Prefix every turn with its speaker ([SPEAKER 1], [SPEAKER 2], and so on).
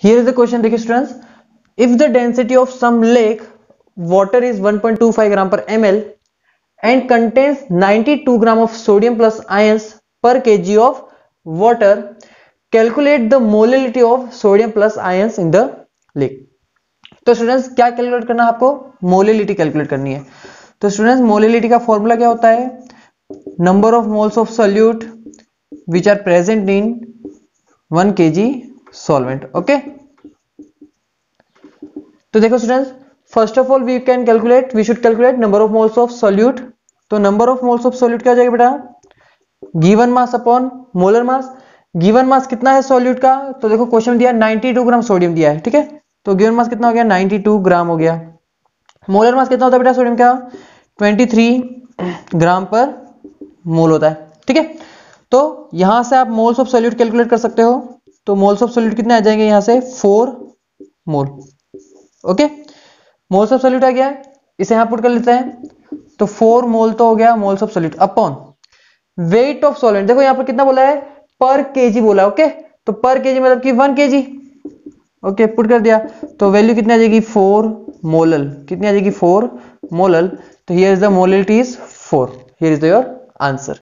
[SPEAKER 1] Here is the question, देखिए students, if the density of some lake water is 1.25 gram per ml and contains 92 gram of sodium plus ions per kg of water, calculate the molality of sodium plus ions in the lake. तो students क्या calculate करना है आपको? Molality calculate करनी है। तो students molality का formula क्या होता है? Number of moles of solute which are present in 1 kg solvent. Okay, तो देखो students, first of all we should calculate number of moles of solute. तो number of moles of solute क्या हो जाएगा बेटा? Given mass upon molar mass. Given mass कितना है solute का? तो देखो क्वेश्चन दिया 92 ग्राम सोडियम दिया है, ठीक है, तो गिवन मास कितना हो गया? 92 ग्राम हो गया। मोलर मास कितना होता है बेटा सोडियम का? 23 ग्राम पर मोल होता है, ठीक है। तो यहां से आप मोल्स ऑफ सोल्यूट कैलकुलेट कर सकते हो। तो मोल्स ऑफ सोल्यूट कितने आ जाएंगे यहां से? 4 mole. Okay, moles of solute आ गया, इसे यहां पुट कर लेते हैं। तो 4 मोल तो हो गया moles of solute upon weight of solvent. देखो यहां पर कितना बोला है? पर केजी बोला। ओके, तो पर केजी मतलब कि 1 केजी। ओके, पुट कर दिया, तो वैल्यू कितनी आ जाएगी? 4 मोलल। कितनी आ जाएगी? 4 मोलल। तो here is the molality is 4। Here is your answer.